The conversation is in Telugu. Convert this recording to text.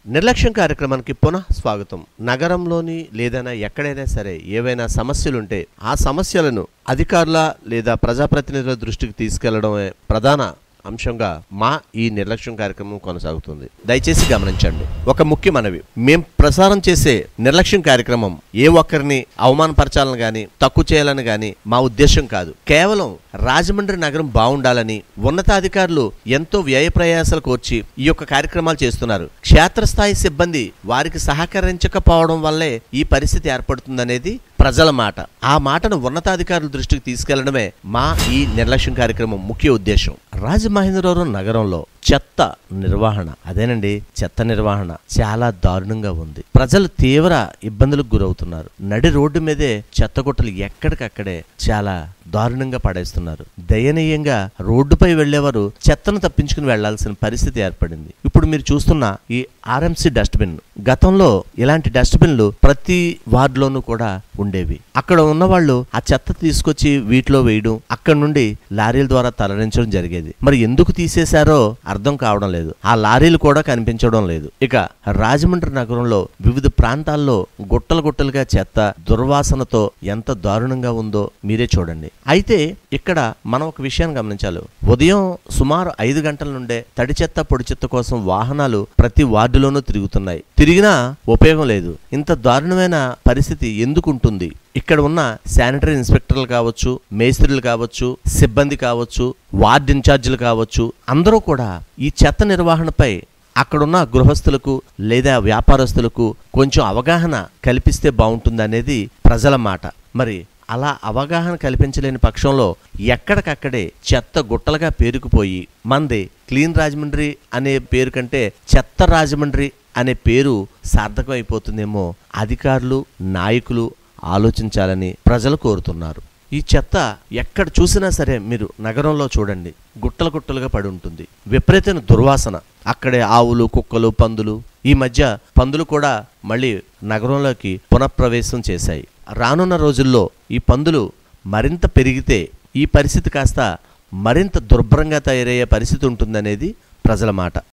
నిర్లక్ష్యం కార్యక్రమానికి పునః స్వాగతం. నగరంలోని లేదైనా ఎక్కడైనా సరే ఏవైనా సమస్యలుంటే ఆ సమస్యలను అధికారుల లేదా ప్రజాప్రతినిధుల దృష్టికి తీసుకెళ్లడమే ప్రధాన అంశంగా మా ఈ నిర్లక్ష్యం కార్యక్రమం కొనసాగుతుంది. దయచేసి గమనించండి. ఒక ముఖ్య మనవి, మేం ప్రసారం చేసే నిర్లక్ష్యం కార్యక్రమం ఏ ఒక్కరిని అవమానపరచాలని గాని తక్కువ చేయాలని గాని మా ఉద్దేశం కాదు. కేవలం రాజమండ్రి నగరం బాగుండాలని ఉన్నతాధికారులు ఎంతో వ్యయ ప్రయాసాలు కోర్చి ఈ యొక్క కార్యక్రమాలు చేస్తున్నారు. క్షేత్రస్థాయి సిబ్బంది వారికి సహకరించకపోవడం వల్లే ఈ పరిస్థితి ఏర్పడుతుందనేది ప్రజల మాట. ఆ మాటను ఉన్నతాధికారుల దృష్టికి తీసుకెళ్లడమే మా ఈ నిర్లక్ష్యం కార్యక్రమం ముఖ్య ఉద్దేశం. రాజమహేంద్రవరం నగరంలో చెత్త నిర్వహణ, అదేనండి చెత్త నిర్వహణ చాలా దారుణంగా ఉంది. ప్రజలు తీవ్ర ఇబ్బందులకు గురవుతున్నారు. నడి రోడ్డు మీదే చెత్త గుట్టలు ఎక్కడికక్కడే చాలా దారుణంగా పడేస్తున్నారు. దయనీయంగా రోడ్డుపై వెళ్లేవారు చెత్తను తప్పించుకుని వెళ్లాల్సిన పరిస్థితి ఏర్పడింది. ఇప్పుడు మీరు చూస్తున్న ఈ ఆర్ఎంసీ డస్ట్బిన్, గతంలో ఇలాంటి డస్ట్బిన్లు ప్రతి వార్డులోనూ కూడా ఉండేవి. అక్కడ ఉన్న వాళ్ళు ఆ చెత్త తీసుకొచ్చి వీటిలో వేయడం, అక్కడ నుండి లారీల ద్వారా తరలించడం జరిగేది. మరి ఎందుకు తీసేశారో అర్థం కావడం లేదు. ఆ లారీలు కూడా కనిపించడం లేదు. ఇక రాజమండ్రి నగరంలో వివిధ ప్రాంతాల్లో గుట్టలు గుట్టలుగా చెత్త దుర్వాసనతో ఎంత దారుణంగా ఉందో మీరే చూడండి. అయితే ఇక్కడ మనం ఒక విషయాన్ని గమనించాలి. ఉదయం సుమారు 5 గంటల నుండే తడి చెత్త పొడి చెత్త కోసం వాహనాలు ప్రతి వార్డులోనూ తిరుగుతున్నాయి. తిరిగినా ఉపయోగం లేదు. ఇంత దారుణమైన పరిస్థితి ఎందుకు ఉంటుంది? ఇక్కడ ఉన్న శానిటరీ ఇన్స్పెక్టర్లు కావచ్చు, మేస్త్రీలు కావచ్చు, సిబ్బంది కావచ్చు, వార్డ్ ఇన్ఛార్జీలు కావచ్చు, అందరూ కూడా ఈ చెత్త నిర్వహణపై అక్కడున్న గృహస్థులకు లేదా వ్యాపారస్తులకు కొంచెం అవగాహన కల్పిస్తే బాగుంటుందనేది ప్రజల మాట. మరి అలా అవగాహన కల్పించలేని పక్షంలో ఎక్కడికక్కడే చెత్త గుట్టలుగా పేరుకుపోయి మంది క్లీన్ రాజమండ్రి అనే పేరు కంటే చెత్త రాజమండ్రి అనే పేరు సార్థకం అయిపోతుందేమో అధికారులు, నాయకులు ఆలోచించాలని ప్రజలు కోరుతున్నారు. ఈ చెత్త ఎక్కడ చూసినా సరే మీరు నగరంలో చూడండి, గుట్టలు గుట్టలుగా పడి ఉంటుంది. విపరీతమైన దుర్వాసన. అక్కడే ఆవులు, కుక్కలు, పందులు, ఈ మధ్య పందులు కూడా మళ్ళీ నగరంలోకి పునఃప్రవేశం చేశాయి. రానున్న రోజుల్లో ఈ పందులు మరింత పెరిగితే ఈ పరిస్థితి కాస్త మరింత దుర్భరంగా తయారయ్యే పరిస్థితి ఉంటుందనేది ప్రజల మాట.